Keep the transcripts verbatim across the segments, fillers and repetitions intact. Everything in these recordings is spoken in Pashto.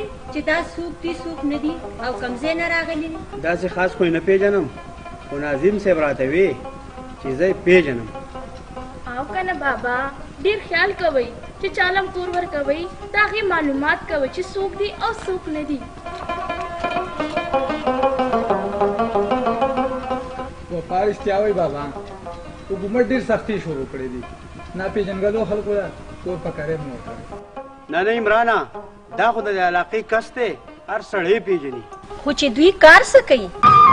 چې دا څوک دي څوک نه دي او کوم ځای نه راغلي دي؟ داسې خاص خو نه پیژنم، خو ناظم صاحب راته وی چې زه یې پیژنم. او که نه بابا، ډېر خیال کوئ چې چالم کور ورکوئ، د هغې معلومات کوئ چې څوک دي او څوک نه دي. وفا رښتیا وایي بابا، حکومت ډېر سختۍ شروع کړې دي، ناپېژنګلو خلکو ته کور په کرې نه ورکوي. نه نه عمرانه، دا خو د علاقې کس دی، هر سړی پیژني. خو چې دوی کار څه کوي؟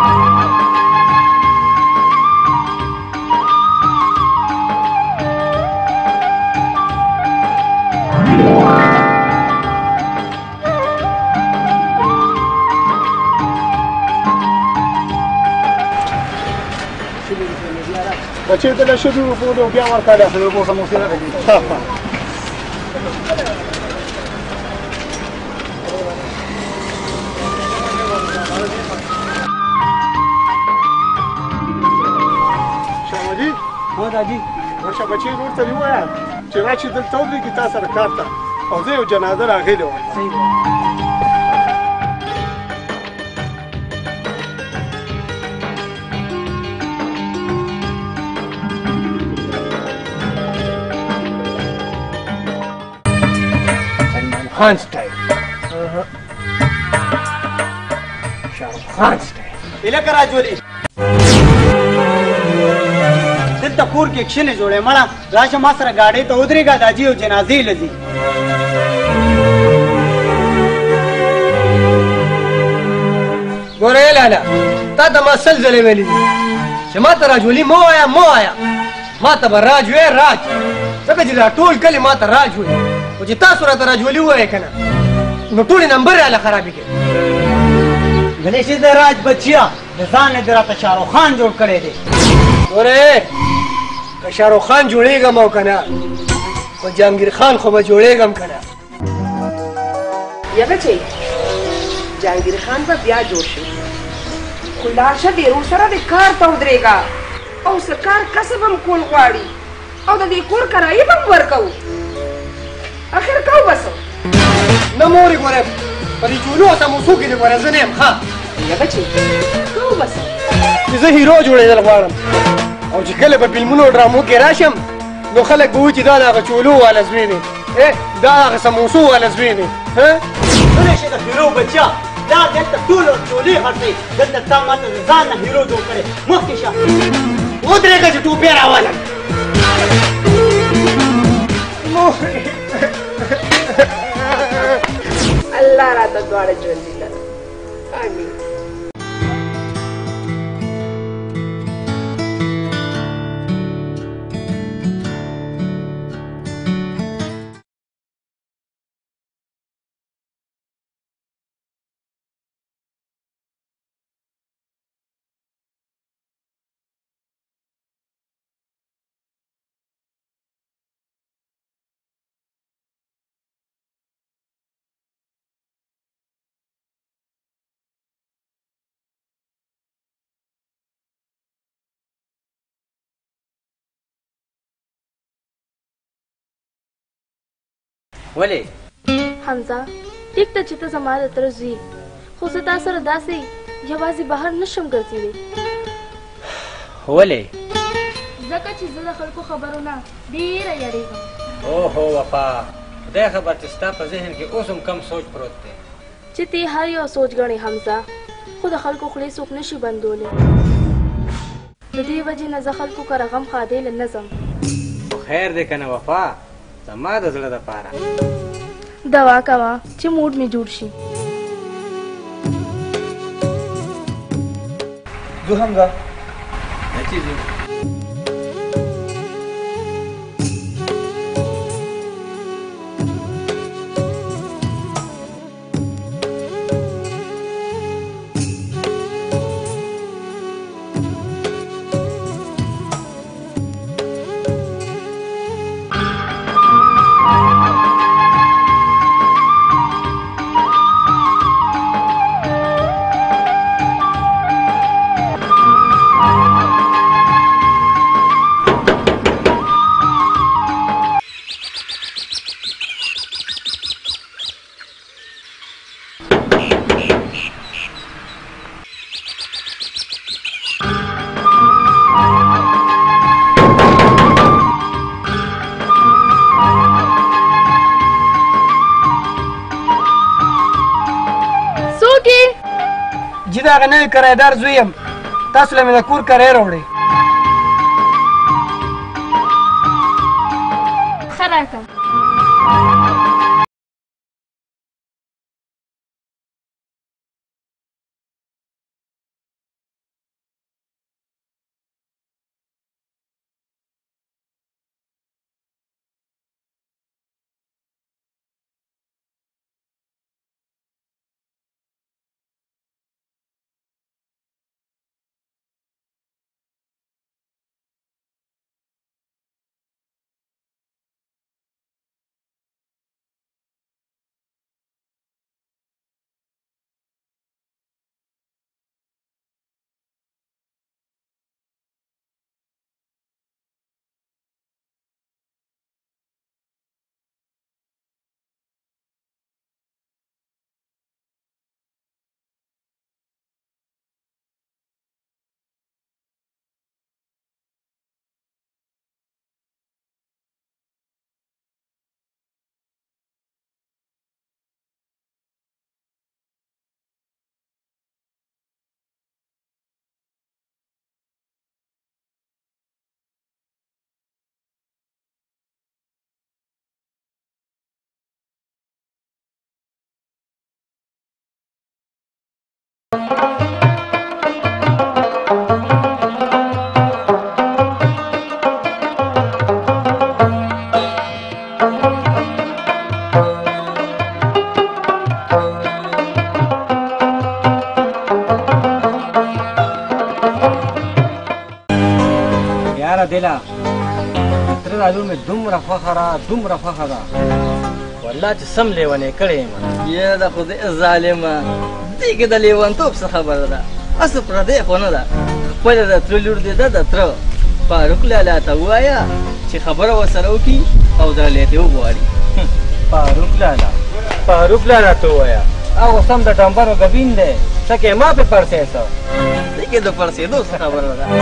بچې ته له شګو وپوډو بیا ورکړه سره په سموسه راغلی. شاهمدي، ها دادي، ورشه بچې نور ته ووایه چې راشي دلته ودرېږي تا سره کار ته، او زه یو جنازه راغلی وم. خان سټایل، شاهرخ خان سټایل. الکه راجولي، دلته کور کې کښېنې جوړې مړه، راشه ما سره ګاډۍ ته ودرېږه، دا جي او جنازې له ځي. ګوره لالا، تا ته ما سل ځلې ویلي دي چې ما ته راجولي مه وایه مه وایه، ما ته به راج وې راج، ځکه چې دا ټول کلي ما ته راج وایي، خو چې تاسو راته راجولي ووایې که نه نو ټولې نمبر راله خرابې کړې. غلی شي د راج بچیا، د ځان نه دې راته شاهرخ خان جوړ کړی دی. ګوره که شاهرخ خان جوړېږم او که نه، خو جهانګیر خان خو به جوړېږم که نه. یا بچې، جهانګیر خان به بیا جوړ شي، خو لاړ شه ډېرو سره د کار ته ودرېږه، او څه کار کسب هم کول غواړي، او د دې کور کرایه به هم ورکوو. اخر کوو به څه؟ نه مورې ګوره، په دې چولو او سموسو کې دې ګوره زه نه یم. ښه یا بچې، کوو به څه؟ چې زه هیرو جوړېدل غواړم، او چې کله په فلمونو او ډرامو کې راشم نو خلک به وایي چې دا د هغه چولو والا زوی دی، دا هغه سموسو والا زوی دی. غلی شي د هیرو بچیا، دا دلته ټول چولې خرڅوي، دلته تا ما ته د ځان نه هیرو جوړ کړی. مخکې شه ودرېږه چې ټوپې راولم. الله راته دواړه ژوندي لره. امین. ولې؟ حمزه، ټیک ته چې ته زما د تره زوی، خو زه تا سره داسې یوازې بهر نشم ګرځېدی. ولې؟ ځکه چې زه د خلکو خبرو نه ډېره یېرېږم. اوهو وفا، خدای خبر چې ستا په ذهن کې اوس هم کم سوچ پروت دی. چې ته هر یو سوچ ګڼې حمزه، خو د خلکو خولې څوک نشي بندولی. د دې وجې نه زه خلکو کره غم خادیله نه ځم. خیر دی که نه وفا، زما د زړه دپاره دوا کوه چې موډ مې جوړ شي. زه هم ځه. نه چې ځو. کې چې دا هغه نوي کرایدار زوی یم تاسو له مې د کور کرایه راوړئ ښه راکړه دلا تر راځو مې دومره خوښه را دومره خوښه ده والله چې سم لیونی کړی یم یا د خدای ظالمه دې کې د لیونتوب څه خبره ده اصل پردی خو نه ده خپله د تره لور دې ده د تره فاروق لالا ته ووایه چې خبره ورسره وکړي او درلې دې وغواړي فاروق لالا فاروق لالا ته ووایه هغه سم د ډمبرو ګبین دی څه کې ما پې پړسېږه دې کې د پړسېدو څه خبره ده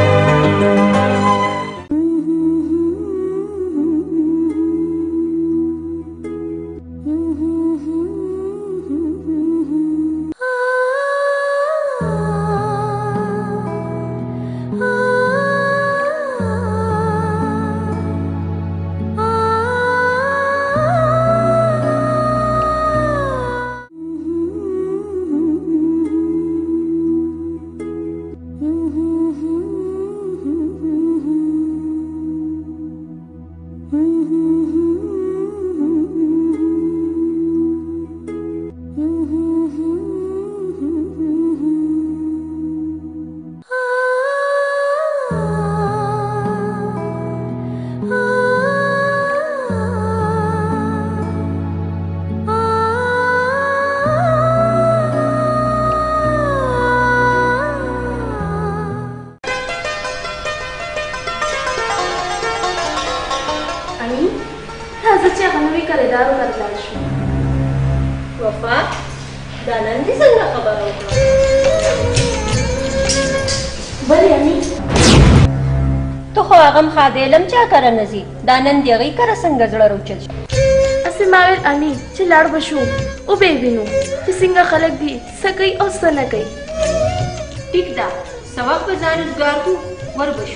خادلم چا کره نزي دا نن دی غي کره څنګه زړه روچل اسې ما ویل اني چې لاړ بشو او به وینو چې څنګه خلک دي څه کوي او څه نه کوي ټیک ده سبق په ځان روزګار کو ور بشو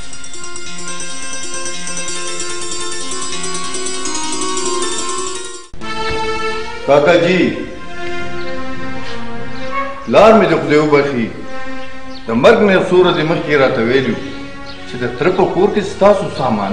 کاکا جی لار مې د خدای وبخي د مرګ نه څو ورځې مخکې راته ویلي چې د تره په کور کې ستاسو سامان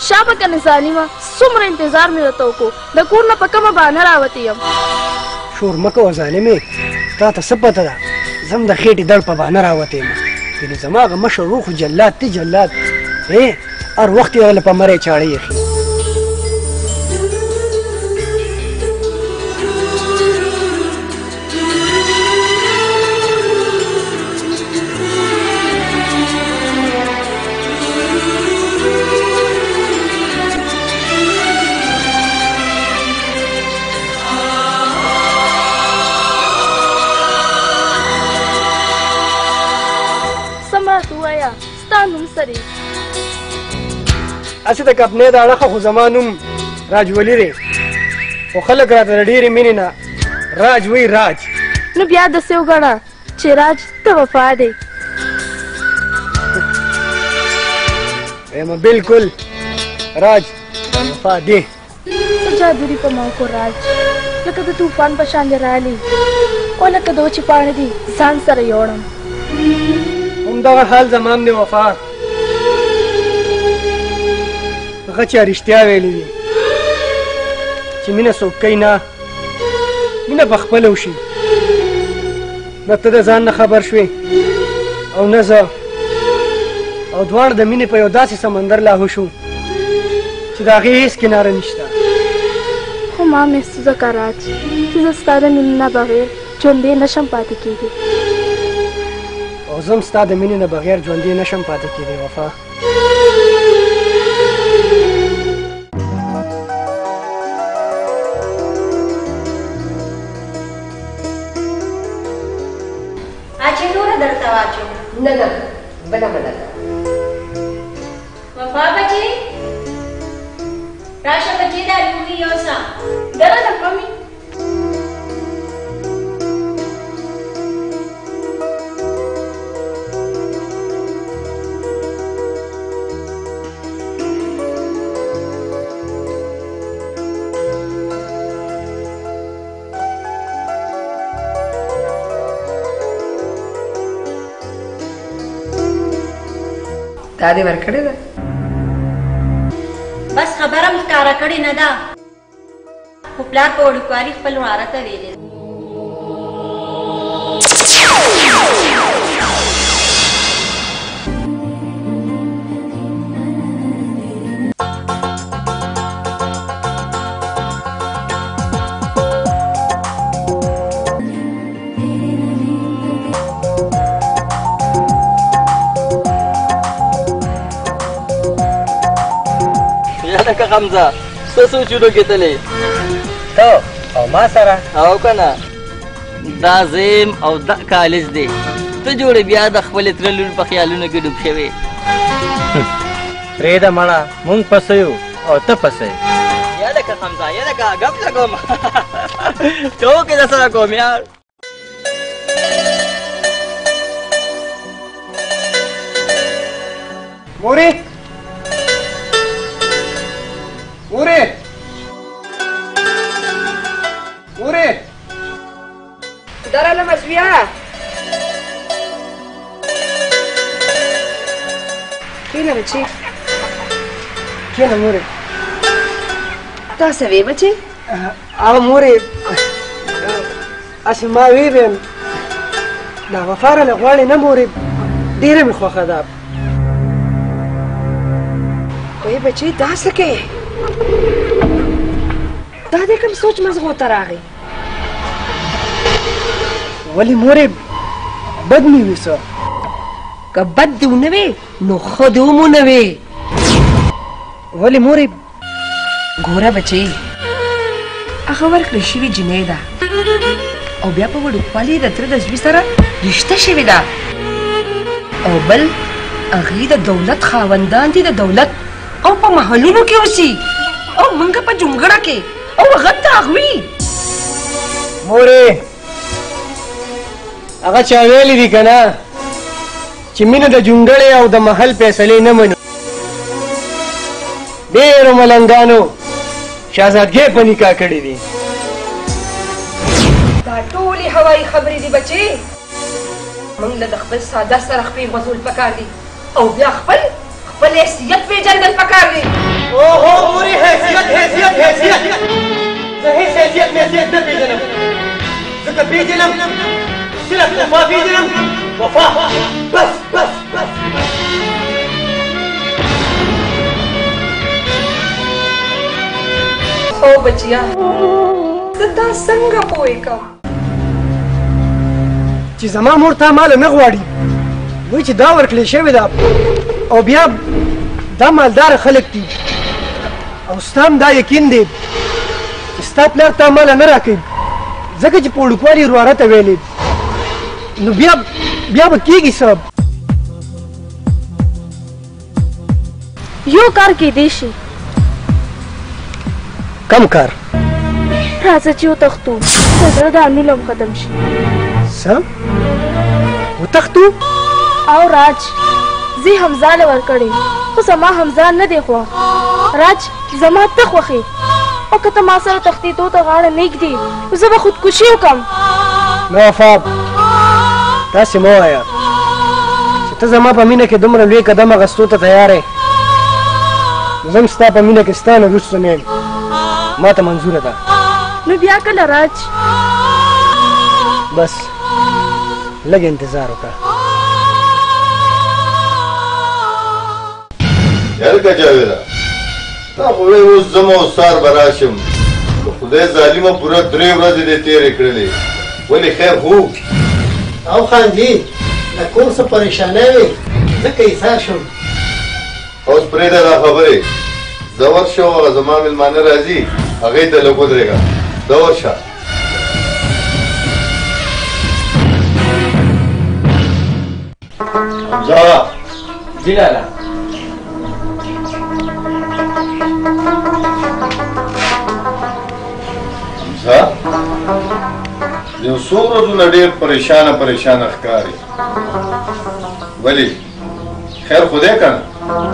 شابه کنه ظالمه څومره انتظار مې ورته وکړو د کور نه په کومه بهانه راوتې یم شور مه کوه ظالمې تا ته څه پته ده زه هم د خېټې دړ په بهانه راوتی یم یعنې زما هغه مشر ورور خو جلاد دی جلاد ای هر وخت یې هغه له په مری چاړه ایښي هسې د کپنې د اړخه خو زما نوم راجولي دی خو خلک راته د ډېرې مینې نه راج وایي راج نو بیا داسې وګڼه چې راج د وفا دی وایم بلکل راج د وفا دی څه جادوري په ما وکړو راج لکه د طوفان په شان دې رالي او لکه د وچې پاڼې دي ځان سره یوړم همدغه حال زما هم دی وفا هغه چا رښتیا ویلي دي چې مینه څوک کوي نه مینه په خپله وشي نه ته د ځان نه خبر شوې او نه زه او دواړه د مینې په یو داسې سمندر لاهو شو چې د هغې هېڅ کناره نشته خو ما محسوسه کړه راج چې زه ستا د مینې نه بغیر ژوندی نشم پاتې کېدی او زه هم ستا د مینې نه بغیر ژوندی نشم پاتې کېدی وفا نه نه بله منه ده وفا بچی راشه بچی دا لوښي یوسه درنه ممي تا دې ورکړې ده بس خبره مې ښکاره کړې نه ده خو پلار په وړوکوالي خپل وراره ته ویلې لکه حمزه څه سوچونه کېدلې ته او ما سره او که نه دا زیم او دا کالج دی ته جوړې بیا د خپلې تره لور په خیالونو کې ډوب شوې پرېږده مړه مونږ پسه یو او ته پسه یې یا لکه حمزه یا لکه ګپ لګوم ټوکې در سره کوم یار مورې مورې مورې درالم بیا کښېنه بچې کښېنه مورې تا څه وې بچې هغه مورې هسې ما وی ویم دا وفا راله غواړې نه مورې ډېره مې خوښه ده وایي بچې دا څه کوې دا دې کوم سوچ مزغو ته راغی ولې مورې بد مې وي څه که بد دې ونه وې نو ښه دې هم ونه وې ولې مورې ګوره بچې هغه ورکړې شوې جنۍ ده او بیا په وړوکوالي د تره د زوی سره رشته شوې ده او بل هغې د دولت خاوندان دي د دولت او په محلونو کې اوسي او موږ په جونګړه کې او هغه د هغوی مورې هغه چا ویلي دي که نه چې مینه د جونګړې او د محل فیصلې نه منو ډېرو ملنګانو شهزادګۍ په نکاح کړې دي دا ټولې هوایي خبرې دي بچې موږ له د خپل ساده سره خپې غوځول پکار دي او بیا خپل خپل حیثیت پیژندل پکار دی. اوهو پوری حیثیت حیثیت حیثیت زه هیڅ حیثیت میثیت نه پېژنم ځکه پېژنم صرف وفا پېژنم وفا بس بس بس. او بچیا زه تا څنګه پوهېږم چې زما مور تا مال نه غواړي وایي چې دا ورکړل شوې ده او بیا دا مالداره خلک دي او ستا هم دا یقین دی چې ستا پلار تا مال نه راکوي ځکه چې په وړوکوالي یې ورواره ته ویلې نو بیا بیا به کېږي څه یو کار کېدی شي کم کار راځه چې وتښتو د زړه د انول هم ختم شي څه وتښتو او راج زه حمزه له ورکړې خو زما حمزه نه دی خوښ راج زما ته خوښې او که ته ما سره تښتېدو ته غاړه نه ږدې نو زه به خودکشي وکړم نه وفا داسې مه وایه چې ته زما په مینه کې دومره لوی قدم اخیستو ته تیار یې نو زه هم ستا په مینه کې ستا نه وروسته نه یم ما ته منظوره ده نو بیا کله راج بس لږ انتظار وکړه یارکه جاویده تا خو وایې اوس ځم او سهار به راشم د خدای ظالمه پوره درې ورځې دې تېرې کړلې ولې خیر خو او خاندي د کور څه پریشانۍ وې ځکه ایثار شوم اوس پرېږده دا خبرې زه ورشه او هغه زما مېلمانه راځي هغې ته لږ ودرېږه ته ورشه حمزه جی لالا حمزه د یو څو ورځو نه ډېر پریشانه پریشانه ښکارې ولې خیر خو دی که نه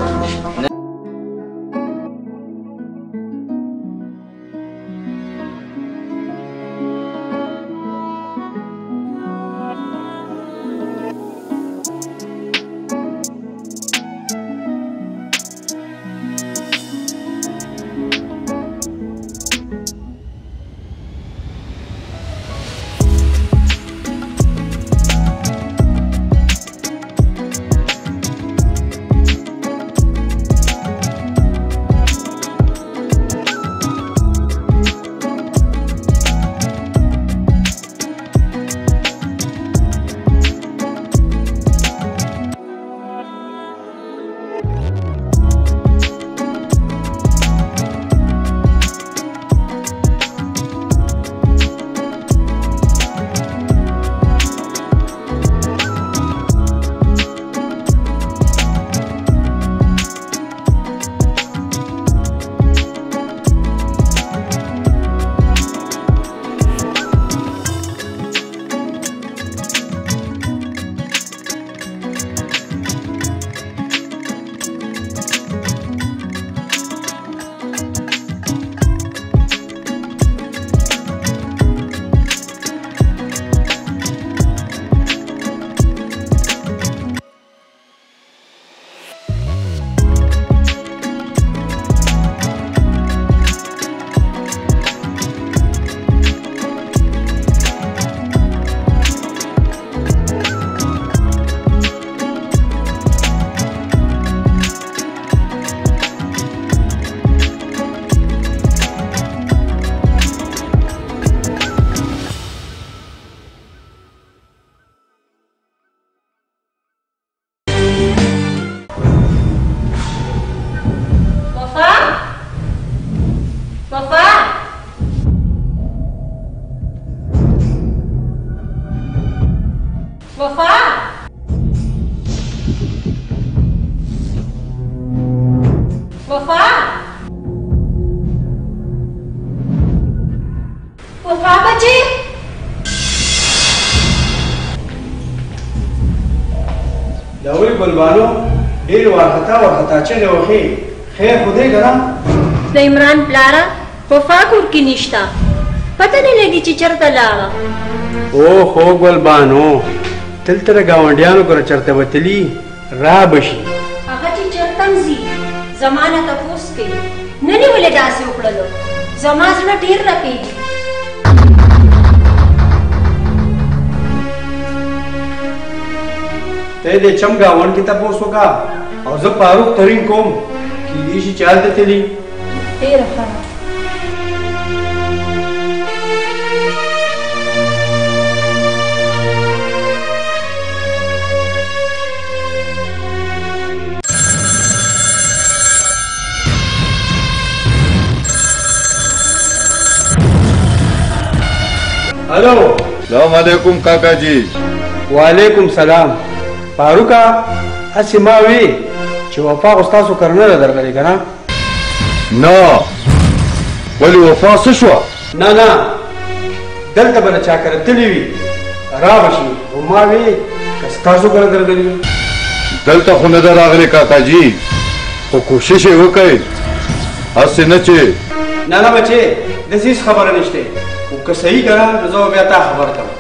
داوی بلبالو ډېر وارخطا وارخطا چغې وهې خیر خو دی که نه د عمران پلاره وفا کور کې نشته پته نه لګي چې چېرته لاړه او خو ګلبانو دلته د ګاونډیانو کره چېرته وتلي را به شي هغه چې چېرته کم ځي زما نه تپوس کوي نن یې ولې داسې وکړلو زما زړه ډېر رپېږي ته دې چم ګاونډ کې تپوس وکړه او زه فاروق ترین کوم کیدای شي چې هلته تلي ډېره ښه हेलो सलाम अलैकुम काका जी वालेकुम सलाम फारूका اسما وی چې وفا استادو کرنل درغلي کنه نه ولی وفا څه شو نه نه دلته بل چا کرتلی وی را بشي وما وی استادو کر درغلي دلته خو نه راغلي کاکا جی خو کوشش وکړئ اسه نه چې نه نه بچي د هیڅ خبره نشته او که صحیح کړه زه بیا تا خبر کوم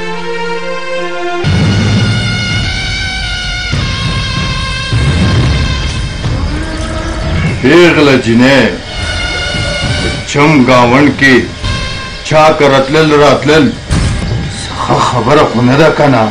پیغله جنې چم گاون کې چا کرتلل راتلل څه خبره خو نه ده کنه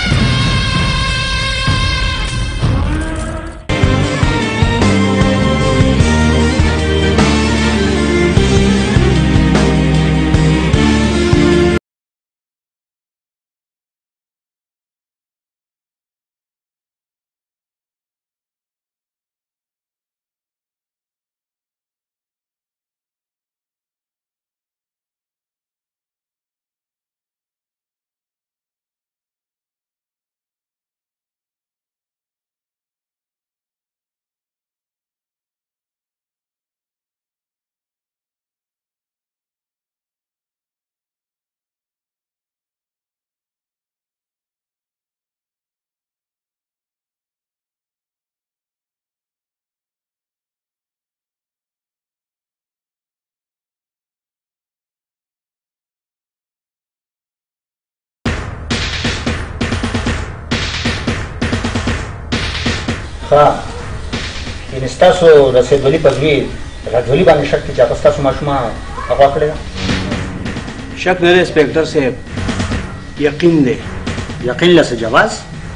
ها ان ستاسو د سیدولي په ځوی راجولي باندې شک چې هغه ستاسو ماشومه هغه کړی ده شک نه دی انسپکټر صاحب یقین دی یقین لسه جواز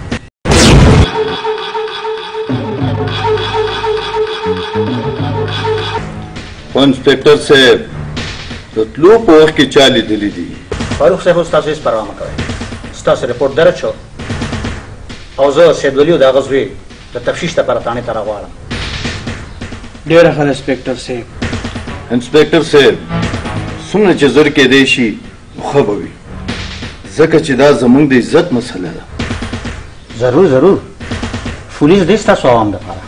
خو انسپکټر صاحب د تلو په وخت کې چا لیدلي دي فاروق صاحب ستاسو هېڅ پروا مه کوئ ستاسو رپورټ درج شو او زه سیدولي او د هغه زوی د تفتیش لپاره تانې ته راغواړم ډېره ښه انسپکټر صاحب انسپکټر صاحب څومره چې زر کېدی شي نو ښه به وي ځکه چې دا زموږ د عزت مسله ده ضرور ضرور پولیس دی ستاسو عوام دپاره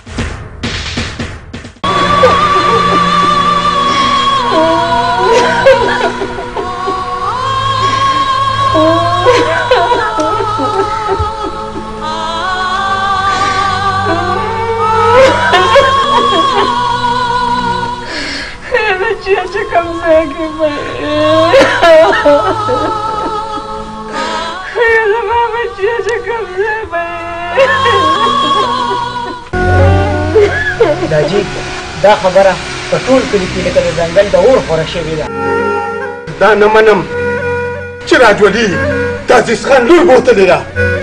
داجی دا خبره په ټول کلي کې لکه د ځنګل د اور خوره شوې ده دا نه منم چې راجولي د عزیز خان لور بوتلې ده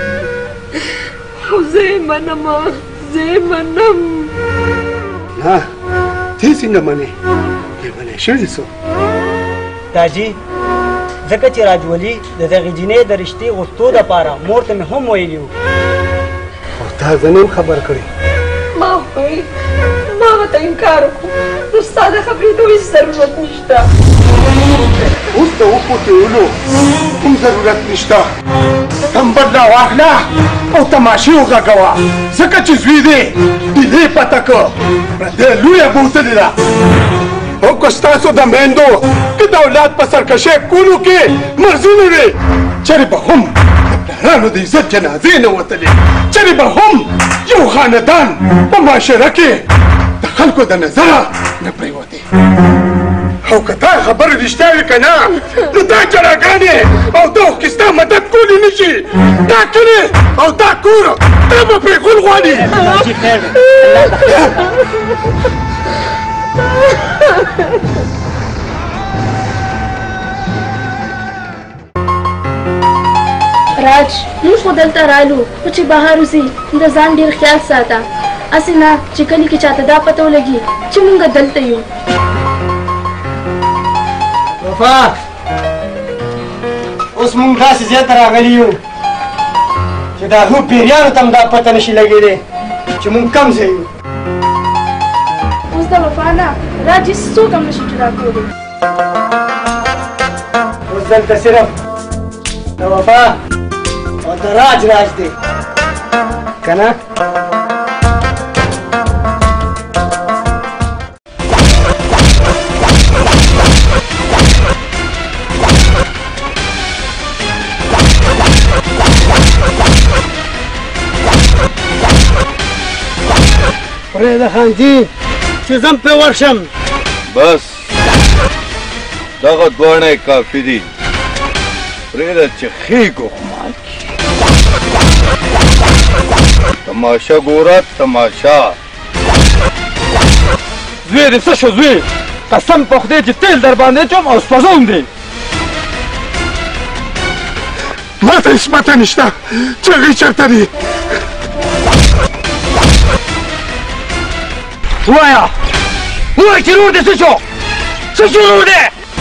خو زه یې منم زه یې منم نه ته څنګه منې لیونی شوي څو داجی ځکه چې راجولي د دغې جینۍ د رشتې غوښتو دپاره مور ته مې هم ویلي وو او تا زه نه یم خبر کړی ما وایي ما ورته انکار وکړو نو ستا د خبرېدو هېڅ ضرورت نشته اوس د وپوټېولو کوم ضرورت نشته تمبدله واخله او تماشې وغږوه ځکه چې زوی دی ډیلې پته که پردۍ لویه بوتلې ده او که ستاسو د میندو که د اولاد په سرکشۍ کولو کې مرزونه وي چېرې به هم د پلارانو د عزت جنازې نه وتلې چېرې به هم یو خاندان په معاشره کې د خلکو د نظره نه پرېوتې او که تا خبره رښتیا وي که نه نو دا جلاګانې او دا اوښکې ستا مدد کولی نه شي دا کلي او دا کور دا به پرېښول غواړي راج موږ خو دلته رالو خو چې بهر وځي د ځان ډېر خیال ساته هسې نه چې کلي کې چاته دا پته ولګي چې موږ دلته یو وفا اوس موږ داسې ځای ته راغلي یو چې د هغو پیریانو ته هم دا پته نشي لګېدی چې موږ کوم ځای یو اوس د وفا نه راج هېڅ څوک هم نشي جدا کولی اوس دلته صرف د وفا او د راج راج دی که نه پرېږده خانجي چې ځم پرې ورشم بس دغه دواړه کافي دي پرېږده چې ښې ګوخمال کړي تماشه ګوره تماشه زوی دې څه شو زوی قسم په خدای چې تیل در باندې چوم او سوځوم دې ما ته هېڅ پته نشته چې هغوی چېرته دي ووایه ووایه چې رور دې څه شو څه شو رور دې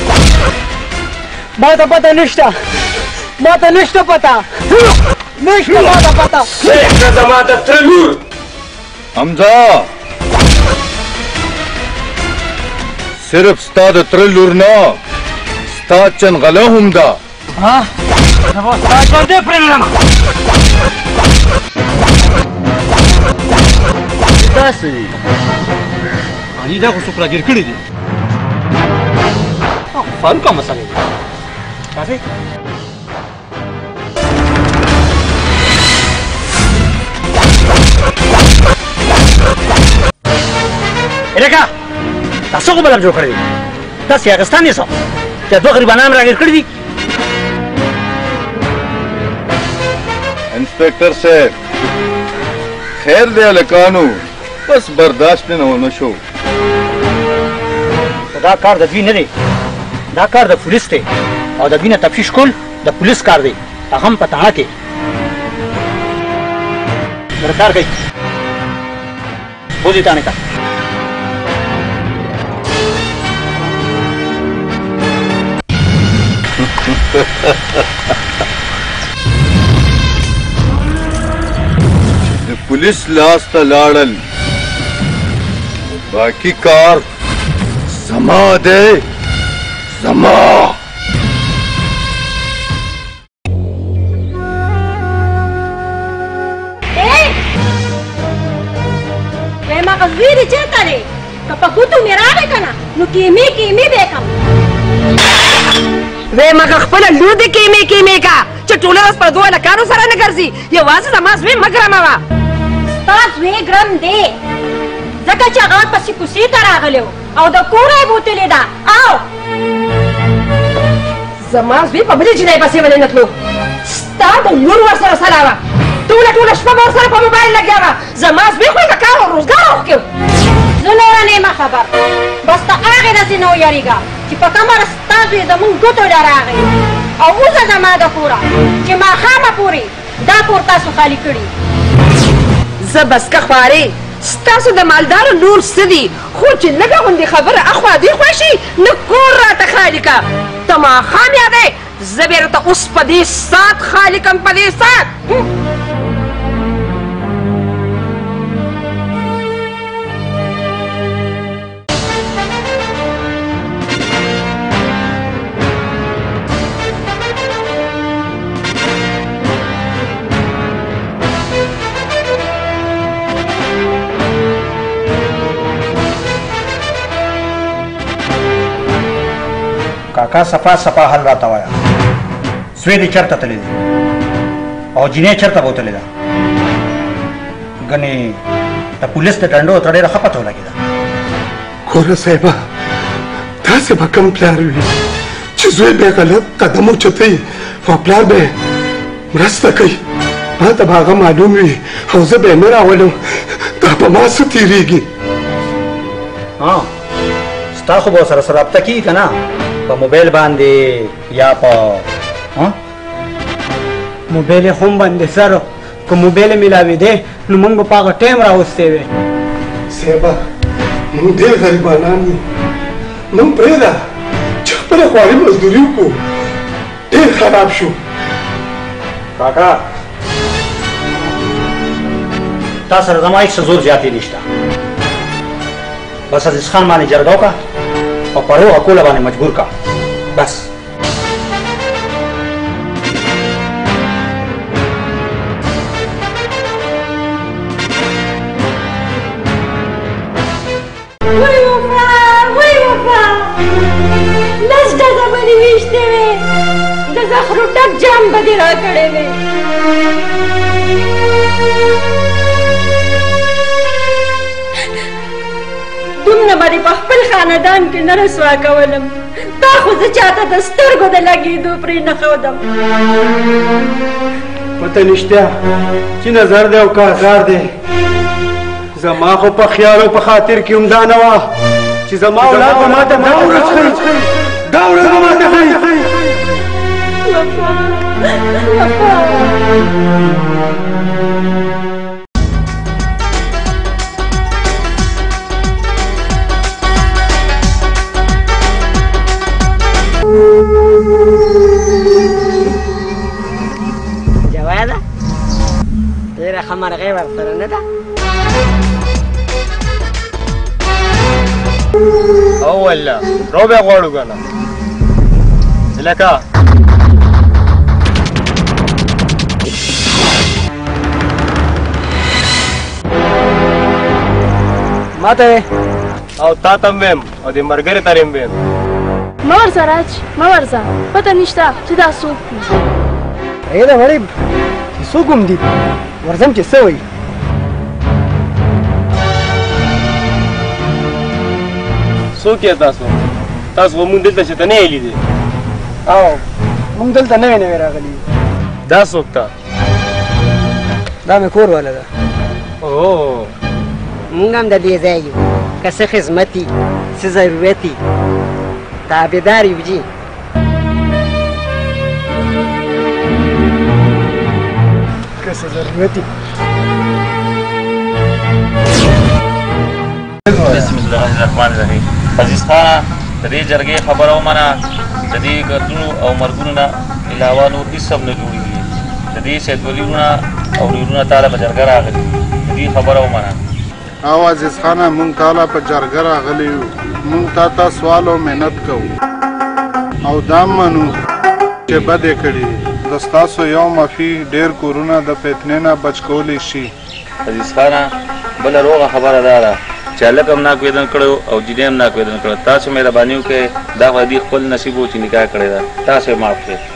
ما ته پته نشته ما ته نشته پته نشته ما ته پته پرېږده زما د تره لور حمزه صرف ستا د تره لور نه ستا چنغله هم ده ها زه به ستا ژوندی پرېږدم داسې دي علي دا خو څوک راګیر کړي دي فاروقه مسئلې دي راځئ الکه دا څه غوبلم جوړ کړی دی داسې اخیستان یې څه چې دوه غریبانان راګیر کړي دي انسپکټر صاحب خیر دی هلکانو بس برداشت نه ونه شو دا کار د دوی نه دی دا کار د پولیس دی او د دوی نه تفتیش کول د پولیس کار دی هغه هم په تاڼه کې ګرفتار کړئ بوځئ تاڼې ته د پولیس لاس ته لاړل باقي کار زما دی زما وایم هغه زوی دې چېرته دی که په ګوتو مې راغی که نه نو کیمې کیمې به یې کړم وایم هغه خپله لور دې کیمې کیمې کا چې ټوله ورځ په دوه هلکانو سره نه ګرځي یوازې زما زوی مه ګرموه ستا زوی ګرم دی ځکه چې هغه پسې کوڅې ته راغلی و او د کوره یې بوتلې ده او زما زوی په بلې جنۍ پسې ولې نه تلو ستا د لور ورسره سلا وه ټوله ټوله شپه به ورسره په موبایل لګیا وه زما زوی خو یې د کار او روزګار وښکې زه نوره نه یم خبر بس ته هغې نسې نه ویرېږه چې په کومه ورځ ستا زوی زمونږ ګوتو له راغی او وځه زما د کوره چې ماښامه پورې دا کور تاسو خالي کړي زه بسکه خوارې ستاسو د مالدارو نور څه دي خو چې لږه غوندې خبره اخوا دې خوا شي نه کور راته خالي که ته ماښام یادی زه بیا راته اوس په دې ساعت خالي کړم په دې ساعت کاکا صفا صفا حل راته وایه سوی دې چېرته تللی دی او جینۍ چېرته به وتلې ده ګنې د پولیس د ډنډو ورته ډېره ښه پته ولګېده ګوره صاحبه دا داسې به کوم پلار وي چې زوی به غلط قدم اوچتوي او پلار به مرسته کوي ما ته به هغه معلوم وي او زه به یې نه راولم دا په ما څه تېرېږي ستا خو به ورسره سره رابطه کېږي که نه په موبایل باندې یا په موبایل یې خو هم بندې سر که موبایل یې میلاوېدی نو موږ به په هغه ټایم راوستی وی صاحبه موږ ډېر غریبانان یو موږ پرېږده چې خپله خواري مزدوري وکړو ډېر خراب شو کاکا تا سره زما هېڅ زور زیاتې نشته بس عزیز خان باندې جرګه وکړه او په روغه کوله باندې مجبور کړه بس وای وفا وای وفا لس ډزه به دې ویشتې وې د زخرو ډک جام به دې راکړی وې دومره به دې په خپل خاندان کې نه رسوا کولم تا خو زه چاته د سترګو د لګېدو پرې نه ښودم پته نشته چې نظر دی او کارګار دی زما خو په خیال او په خاطر کې هم دا نه وه چې زما اولاد به ماته دا ورځ ښایي دا ورځ به ماته ښایي جواده ډېره ښه مرغۍ ورسره نه ده او والله رو بیا غواړو که نه لکه ما ته او تا ته هم ویم او د ملګرې ته هم ویم مه ورځه راج مه ورځه پته نشته چې دا څوک دي پرېږده وړې چې څوک هم دي ورځم چې څه وایي څوک یې تاسو تاسو خو مونږ دلته چې ته نه یې لیدې او مونږ دلته نوې نوې راغلي یو دا څوک ته دا مې کور والا ده او مونږ هم د دې ځای یو که څه خدمت وي څه ضرورت وي تابعدار یو جي که څه ضرورت وي بسم الله الرحمن الرحیم عزیز خانه د دې جرګې خبره ومنه د دې قتلونو او مرګونو نه علاوه نور هېڅ هم نه جوړېږي د دې سید ولي وروڼه او وروڼه تاله په جرګه راغلي د دې خبره ومنه او عزیز خانه مونږ تاله په جرګه راغلي یو مونږ تا ته سوال او محنت کوو او دا منو چې بد یې کړي د ستاسو یو معافي ډېر کورونه د فتنې نه بچ کولی شي عزیز خانه بله روغه خبره دا ده چې هلک هم ناکوېدن کړی او جینۍ هم ناکوېدن کړی تاسو مهرباني وکړئ دا خو د دې خپل نصیب و چې نکاح کړی ده تاسو یې معاف کړئ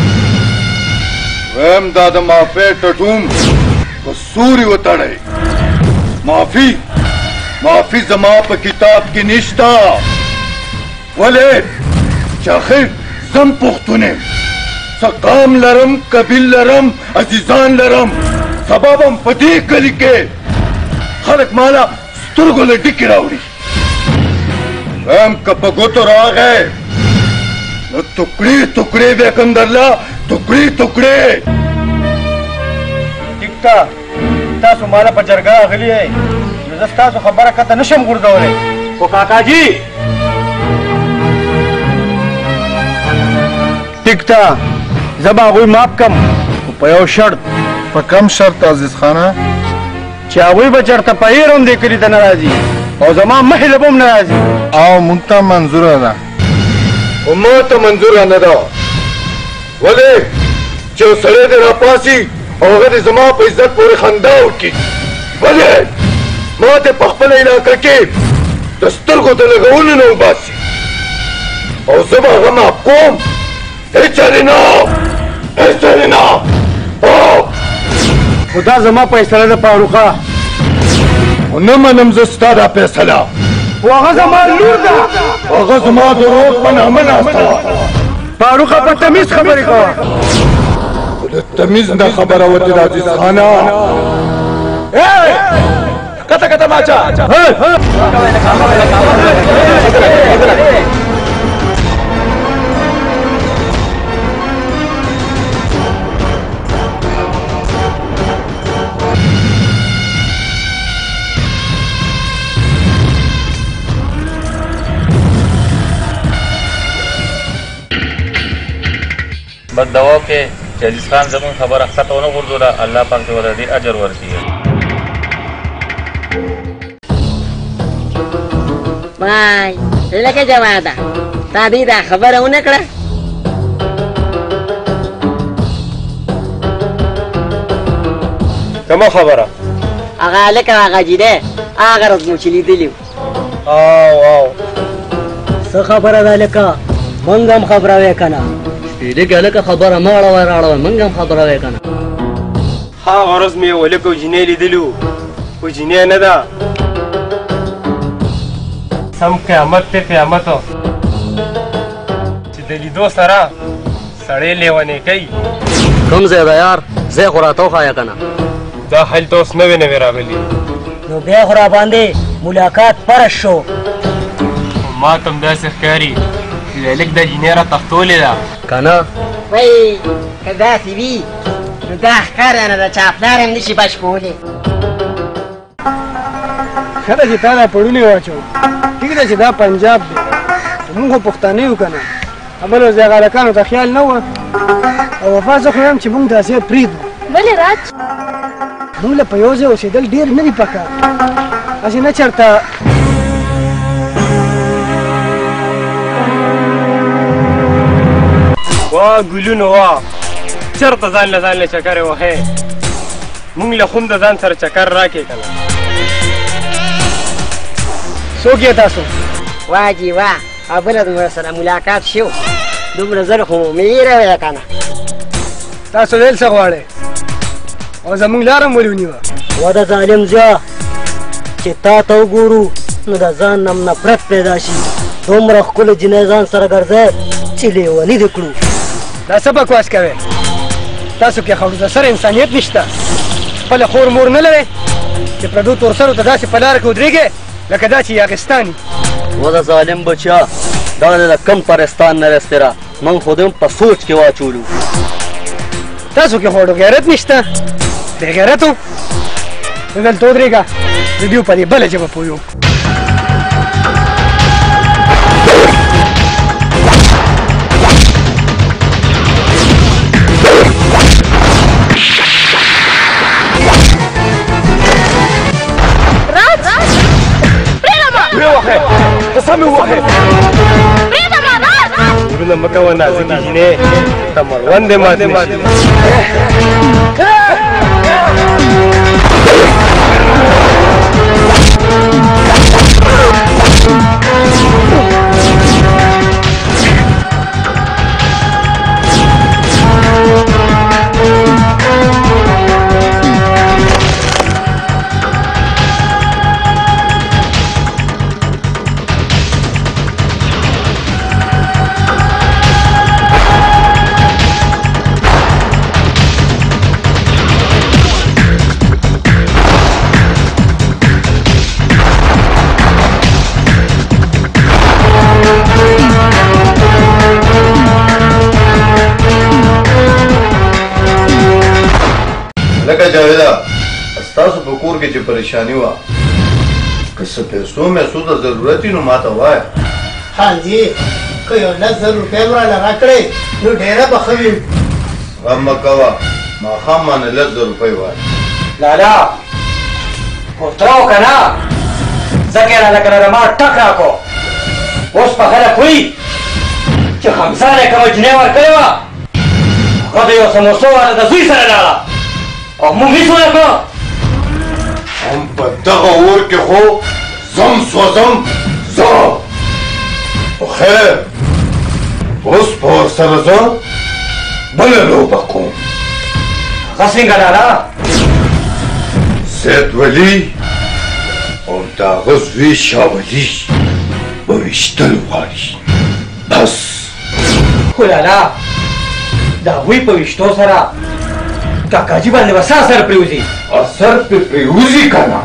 ویم دا د معافۍ ټټوم په سوري وتړئ معافي معافي زما په کتاب کې نشته ولې چې آخر زم پښتون یم څه قام لرم قبیل لرم عزیزان لرم سبب هم په دې کلي کې خلک مالا سترګو له ډکې راوړي ویم که په ګوتو راغی نو ټوکړې ټوکړې به کم درله ټوکړې ټوکړې ټیک ده تاسو ماله په جرګه راغلي یئ نو زه ستاسو خبره کته نه شم غورځولی خو کاکاجي ټیک ده زه به هغوی معاف کړم خو په یو شرط په کم شرط عزیز خانه چې هغوی به چېرته په هیر هم دې کلي ته نه راځي او زما مخې له به هم نه راځي او مونږ ته منظوره ده خو ما ته منظوره نه ده ولې چې یو سړی دې راپاسي او هغه دې زما په عزت پورې خندا وکړي ولې ما دې په خپله علاقه کې د سترګو د لګولو نه وباسي او زه به هغه معاف کوم هېڅ چارې نه هېڅ چارې نه خو دا زما فیصله ده فاروقه خو نه منم زه ستا دا فیصله وهغه زما لور ده هغه زما د روغ په نامه ناسته وه فاروقه په تمیز خبرې کوه خو د تمیز نه خبره وتې د عزیز خانه کته کته باچا بد دوا کې چې عزیز خان زمون خبره خطا ونه غورځوله الله پاک دې ورته ډېر اجر ورکړي وای لکه جواده تا دې دا خبره ونه کړه کومه خبره هغه لکه هغه جیده هغه ورځ مو چې لیدلي او او څه خبره ده لکه موږ هم خبره وې که نه لکه لکه خبره ما اړوه راړوه موږ هم خبره وې که نه هغه ورځ مې یو لکه جینۍ لیدلي وو خو جینۍ نه ده سم قیامت ته قیامت چې د لیدو سره سړی لیونی کوي کوم ځای ده یار ځای خو راته وښایه که نه دا هلته اوس نوې نوې راغلي نو بیا خو راباندې ملاقات فرض شو ما ته هم داسې ښکاري چې لږ د جینۍ را تښتولې ده که نه وای که داسې وي نو دا ښکاره نه ده چې افلار هم نشي بش کولی ښه ده چې تا دا پړونی واچو ټیک ده چې دا پنجاب دی مونږ خو پښتانه یو که نه بل ورځ هغه هلکانو ته خیال نه وه او وفا زه خو یم چې مونږ داسې پرېږدو ولې راج مونږ له په یو ځای اوسېدل ډېر نه دي پکار هسې نه چېرته وا ګلونو وا چېرته ځان له ځان له چکرې وهې مونږ له خونده ځان سره چکر راکې که نه څوک یې تاسو واجي وا او بله دومره سره ملاقات شو دومره زر خو میره ویه که نه تاسو ویل څه غواړئ او زموږ لاره م ولې ونیوه و د ظالم زیا چې تا ته وګورو نو د ځان نم نفرت پیدا شي دومره ښکلې جینۍ ځان سره ګرځئ چې لیوني دې کړو دا څه بکواس کوئ تاسو کې خو د سره انسانیت نشته خپله خور مور نه لرئ چې پردو تورسرو ته داسې په لاره کې ودرېږئ لکه دا چې یاغستاني و د ظالم بچیا دا د کم پرستان نه رستی را من خود هم په سوچ کې واچولو تاسو کې خو غیرت نشته بې غیرتو نو دلته ودرېږه د دوی په دې بله ژبه پوهېږم قسم ووهې ورونه مه کوه نازکې جینۍ ته مړوند دې مات نه شي لکه جاویده ستاسو په کور کې چې پریشاني وه که څه پیسو میسو ته ضرورت وي نو ما ته ووایه حاجي که یو لس زر روپۍ م راله راکړې نو ډېره به ښه وي غم مه کوه ماښام باندې لس زر روپۍ وایه لالا کوفته و که نه ځکه یې راله کنه د ما ټک راکړو اوس په خلک وایي چې خمسان یې کومه جینۍ ورکړې وه هغه د یو سموسو والا د زوی سره لاړه او مونږ هېڅ ونه کړه هم په دغه اور کې خو زم سوځم زه خو خیر اوس به ورسره زه بله لوبه کوم هغه څنګه لالا سید ولی او د هغه زوی شاه ولي به ویشتل غواړي بس خو لالا د هغوی په ویشتو سره کاکاجي باندې به څه اثر پرېوځي اثر پرې پرېوځي که نه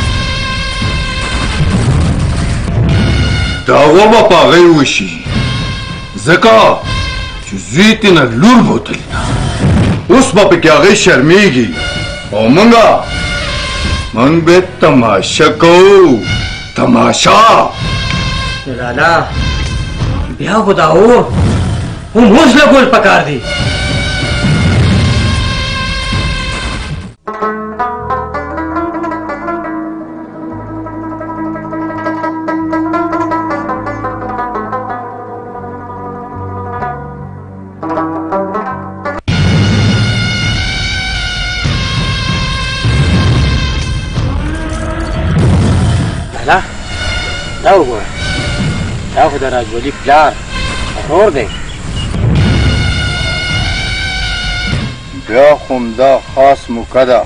د هغو به په هغی وشي ځکه چې زوی ترې نه لور بوتلې ده اوس به پکې هغی شرمېږي او موږه موږ به تماشه کوو تماشه لالا بیا خو دا و هم اوس لګول پکار دی لالا دا وګوره دا خو د راجولي پلار ورور دی بیا خو همدا خاص موقع ده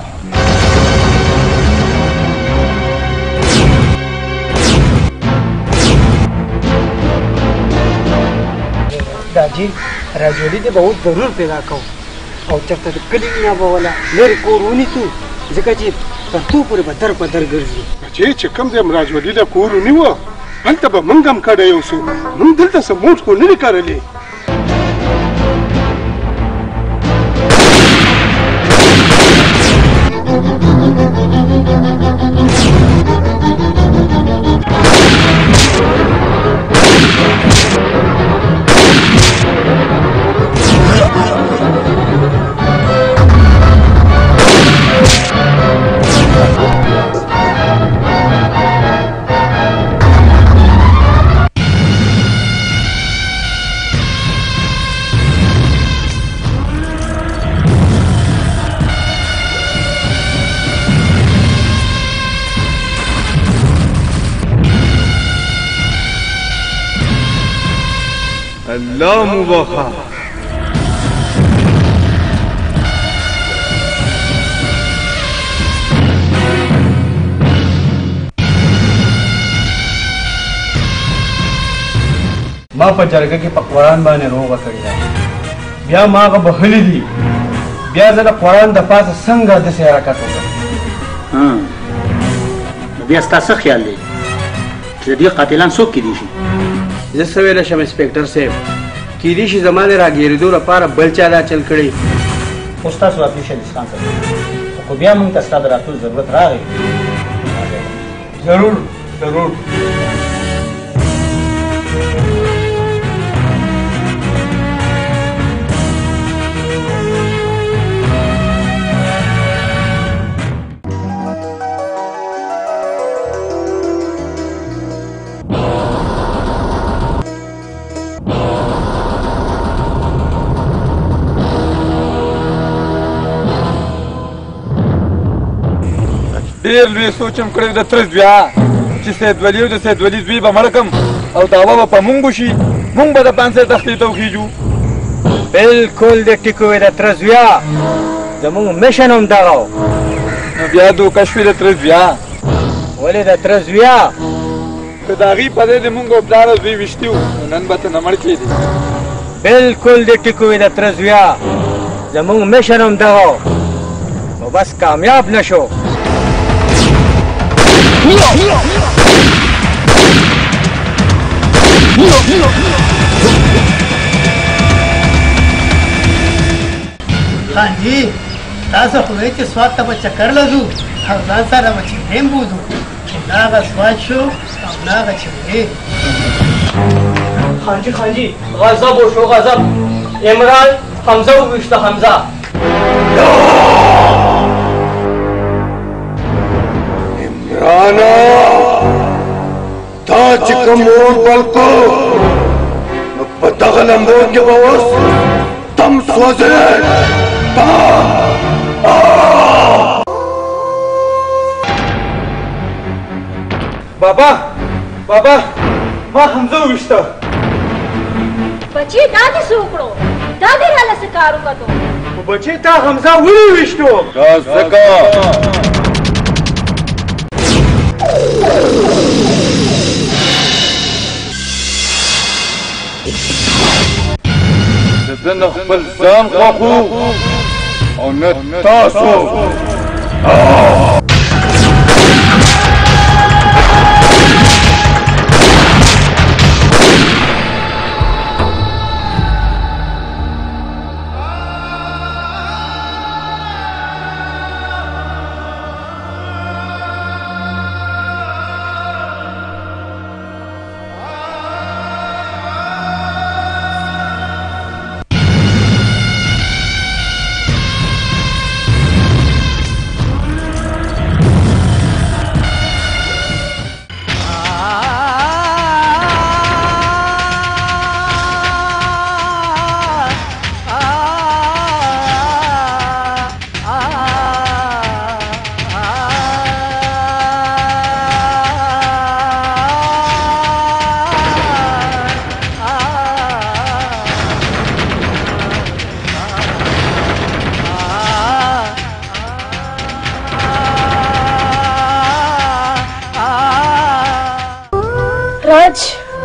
داجي راجولي دې به اوس ضرور پیدا کوو او چېرته د کلي نه به ولا لرې کور ونیسو ځکه چې تر څو پورې به در په در ګرځي بچې چې کوم ځای راجولي له کور ونیوه هلته به موږ هم کډه یوسو موږ دلته څه موټ خو نه دي کرلې الله مبخا ما په جرګه کې په قرآن باندې روغه کړې ده بیا ما هغه بخلي دي بیا زه د قرآن د پاسه څنګه داسې حرکت وکړم نو بیا ستا څه خیال دی چې د دې قاتلان څوک کیدی شي زه څه ویلی شم انسپکټر صاحب کیدی شي زما د راګېرېدو لپاره بل چا دا چل کړی اوس تاسو اپلیکیشن اسکان کړئ خو بیا موږ ته ستا د راتلو ضرورت راغی ضرور ضرور ډېر لوی سوچ هم کړی د تره زویا چې سیدولي او د سیدولي زوی به مړ کړم او دعوه به په مونږ وشي مونږ به د پانسۍ تختې ته وخېږو بالکل دې ټیک وویې د تره زویا زموږ میشن هم دغه و نو بیا دوکه شوې د تره زویا ولې د تره زویا که د هغې په ځای د مونږ او پلار او زوی ویشتي وو نو نن به ته نه مړ کېدې بالکل دې ټیک وویې د تره زویا زموږ میشن هم دغه و نو بس کامیاب نه شو خان جی تاسو خو وایئ چې سوات ته به چکر له ځو او ځان سره به چینې هم بوځو چې نه هغه سوات شو او نه هغه چینې خانجي خانجي غضب وشو غضب عمران حمزه وویشته حمزه عمرانا تا چې کوم اور بل کو نو په دغه لمبو کې به اوس تم سوځې بابا بابا ما حمزه وویشته بچی دا دې څه وکړو دا دې راله څه کار وکړو خو بچی تا حمزه ولې وویشتو دا ځکه زه نه خپل ځان خوښو او نه تاسو. راج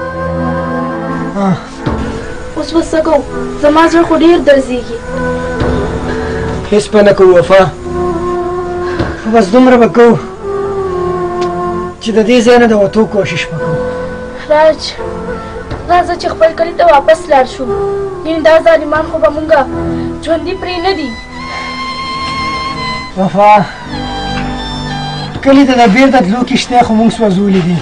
اوس به څه کوو؟ زما زړه خو ډېر درزېږي. هېڅ به نه کوو وفا، بس دومره به کوو چې د دې ځای نه د وتو کوشش به کوو. راج راځه چې خپل کلي ته واپس لاړ شو، یعنې دا ظالمان خو به مونږه ژوندي پرې نه دي. وفا کلي ته د بېرته تلو کښتۍ خو مونږ سوځولي دي،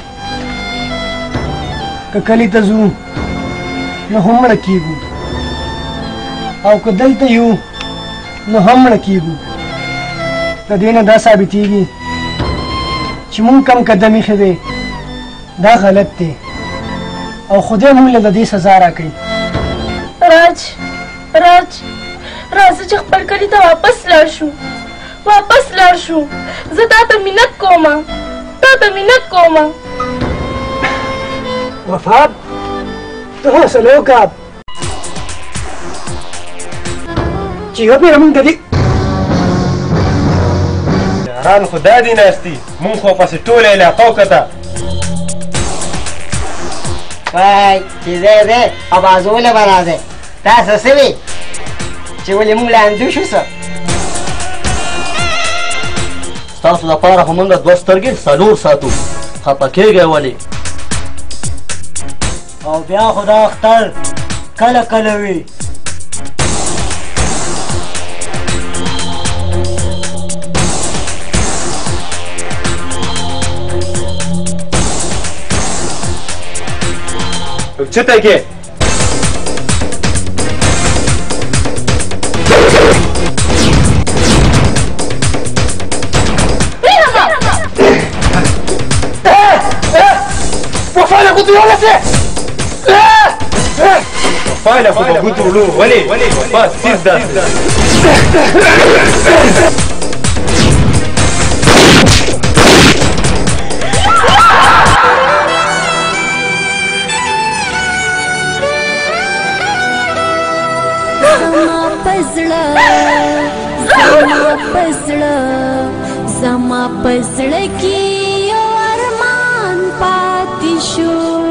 که کلي ته ځو نو هم مړه کېږو، او که دلته یو نو هم مړه کېږو. د دې نه دا ثابتېږي چې مونږ کم قدم ایښی دی دا غلط دی، او خدای مونږ له د دې سزا راکوي. راج راج راځه چې خپل کلي ته واپس لاړ شو، واپس لاړ شو. زه تا ته منت کومه، تا ته منت کومه. وفا ته حوصله وکړه چې یوه پېره مونږ د دې یاران خو دا دي ناستي، مونږ خو پسې ټوله علاقه وکته. وای چې دی دی اوازونه به راځئ، تاسو څه وي چې ولې مونږ لاندې شو څه؟ ستاسو لپاره خو مونږ دوه سترګې څلور ساتو، خفه کېږئ ولې؟ او بیا خو دا اختر کله کله وي. چته کې وفا له قطي ولا سي فايلة خو به ګوتو وړو ولې بس سیز ده زما پزړه کې یو ارمان پاتې شو.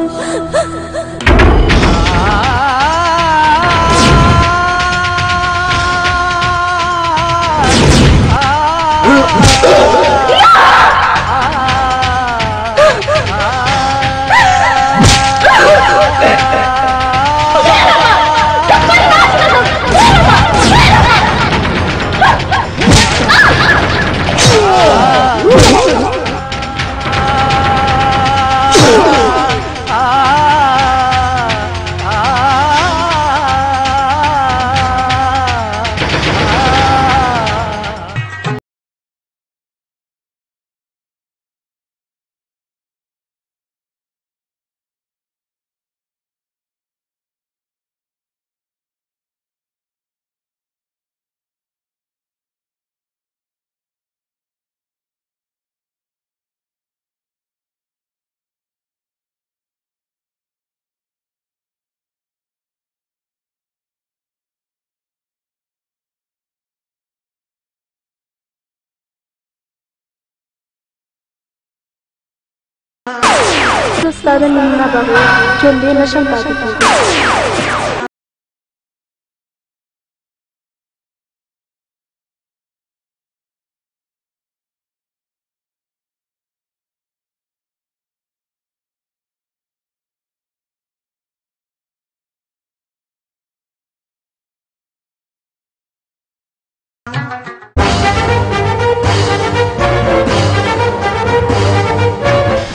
زه ستا د مینې نه بغیر ژوندی نشم پاتې کېدی.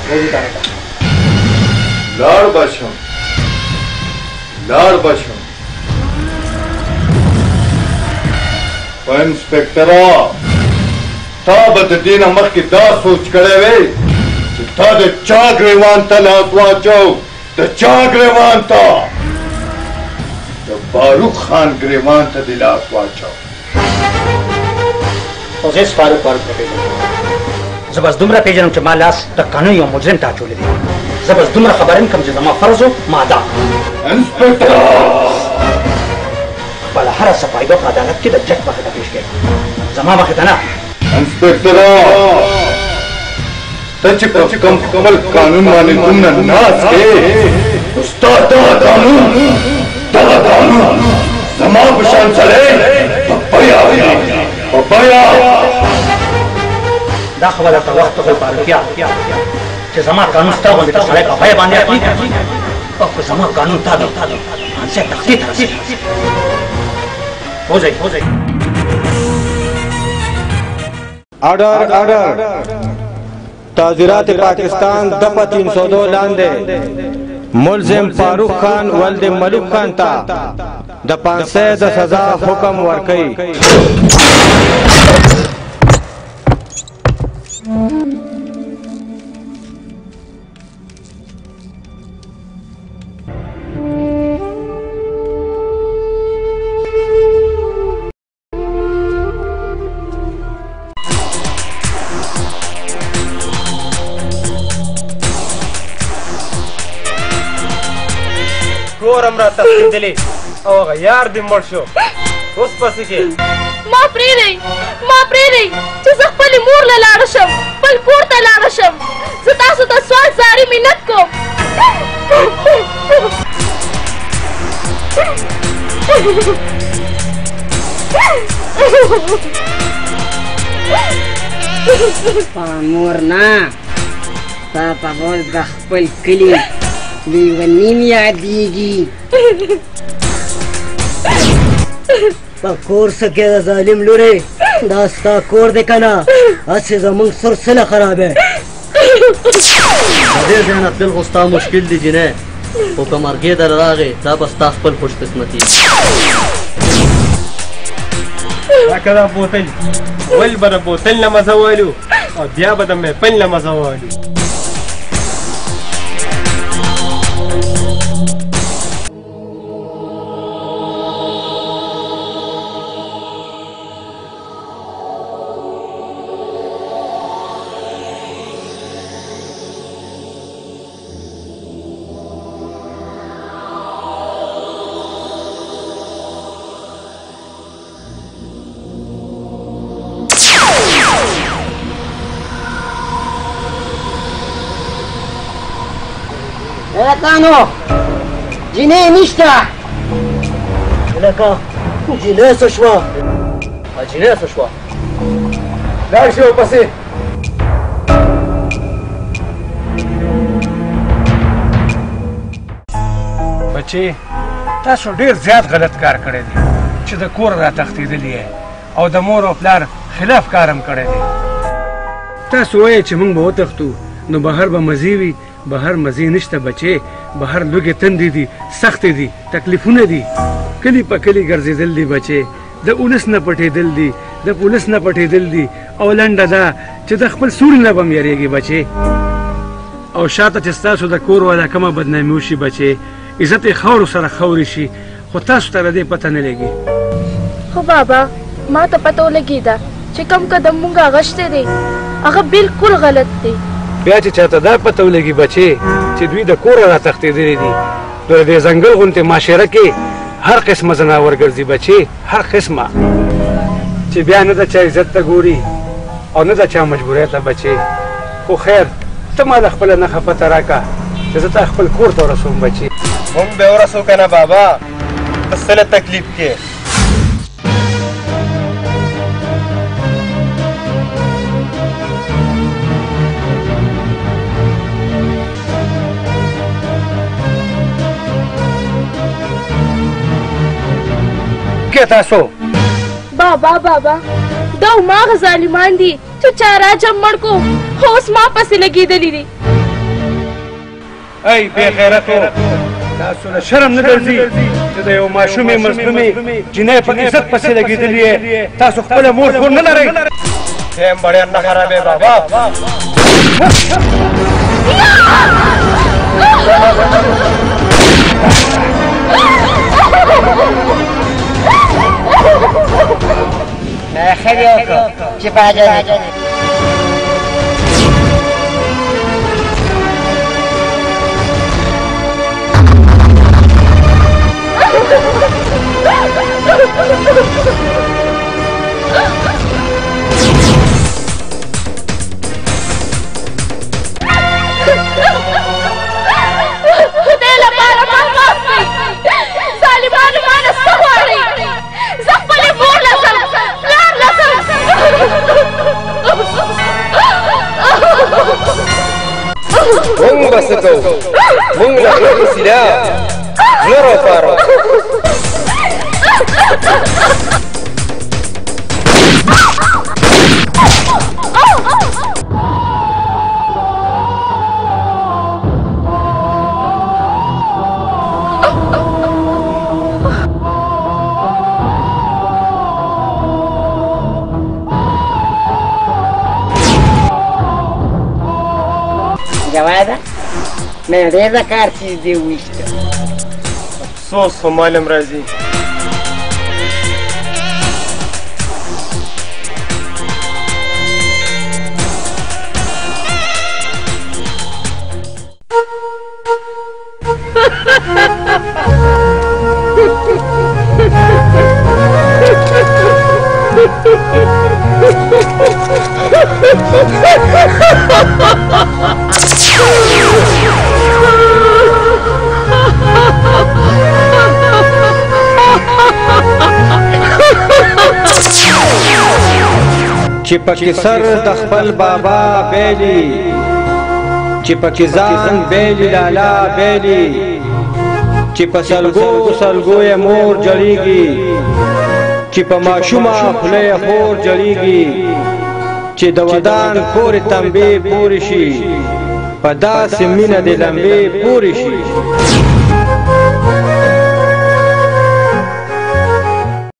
لاړ بشم لاړ بشم په انسپکټرا تا به د دې نه مخکې دا سوچ کړی وی چې تا د چا ګریوان ته لاس واچو د چا ګریوان ته د فاروق خان ګریوان ته دې لاس واچو اوس هېڅ فاروق فاروق نه پېژنم زه بس دومره پېژنم چې ما لاس د قانون یو مجرم ته اچولی دی زه بس دومره خبر یم کوم چې زما فرض و ما ادا انسپکټر خپله هره صفایدو په عدالت کې د جج مخې ته پېښ کړم زما مخې ته نه انسپکټرا ته چې په کوم خپل قانون باندې دومره ناز کې استاد دا قانون دا قانون زما په شان سړی پپیا پپیا دا خو به درته وخت وښیي فاروقیه چې زما قانون ستا غوندې که سړی په بیه باندې اخلي او که زما قانون تا دی خانصاحب تختې ته رسېږي وځئ وځئ آرڈر آرڈر تعزیرات پاکستان دفعہ تین سو دو لاندے ملزم فاروق خان ولد ملک خان تا د پانسے د سزا حکم ورکئی کورم را تښتېدلې او هغه یار دې مړ شو اوس پسې کې ما پرېږدئ ما پرېږدئ چې زه خپلې مور له لاړه شم خپل کور ته لاړه شم زه تاسو ته سوال زاري منت کوم په مور نه تا په اوس د خپل کلي لیونیم یادېږي په کور څه کې د ظالم لورې دا ستا کور دی که نه هسې زموږ سلسله خرابې د دې ځای نه تلل خو ستا مشکل دی جینۍ خو که مرګې در راغې دا به ستا خپل خوش قسمتي لکه دا بوتل ول به د بوتل نه مزه والو او بیا به د محفل نه مزه والو Elakano! جنې نشته لکه جنۍ څه شوه جنۍ څه شوه لاړ شي ورپسې بچې تاسو ډېر زیات غلط کار کړی دی چې د کور را تښتېدلي یې او د مور او پلار خلاف کار هم کړی دی تاسو وایئ چې موږ به وتښتو نو بهر به مزې وي بهر مزې نشته بچې بهر لوږې تندې دي سختې دي تکلیفونه دي کلي په کلي ګرځېدل دي بچې د اولس نه پټېدل دي د پولیس نه پټېدل دي او لنډه ده چې د خپل سوري نه به م یېرېږي بچې او شاته چې ستاسو د کور والا کومه بدنامي وشي بچې عزت یې خاورو سره خاورې شي خو تاسو ته د دې پته نه لګي خو بابا ما ته پته ولګېده چې کوم قدم مونږ اغشتی دی هغه بالکل غلط دی بیا چې چاته دا پته ولګي بچې چې دوی د کوره را تښتېدلي دي نو د دې ځنګل غوندې معاشره کې هر قسمه ځناور ګرځي بچې هر قسمه چې بیا نه د چا عزت ته ګوري او نه د چا مجبوریت ته بچې خو خیر ته ما د خپله نښه پته راکړه چې زه تا خپل کور ته ورسوم بچې مونږ به ورسو که نه بابا ته څه له تکلیف کې تاسو بابا بابا دا هماغه ظالمان دي چې چا راجم مړ کو خو اوس ما پسې لګېدلي دي ای بې غیرتو تاسو له شرم نه درځي چې د یو ماشومې مظلومې جنۍ په عزت پسې لګېدلې یې تاسو خپله مور خور نه لرئ ټیم بڑے نه خرابې بابا ښه دې وکړو چې په حاجت کې خدای لپاره ما معاف کړئ ظالمانو مانه څه غواړئ زه خپلې مور لسم پلار لسم مونږ به څه کوو مونږ له غېږې سیده زړه راوپارو جواده مې ډېر د کار څیز دې وویشته افسوس خو معلم راځي چې پکې سر د خپل بابا بیلی چې پکې ځان بیلی لالا بیلی چې په سلګو سلګو یې مور جړیږي چې په ماشومه خوله یې خور جړیږي چې د ودان پورې تنبې پورې شي په داسې مینه د لمبې پورې شي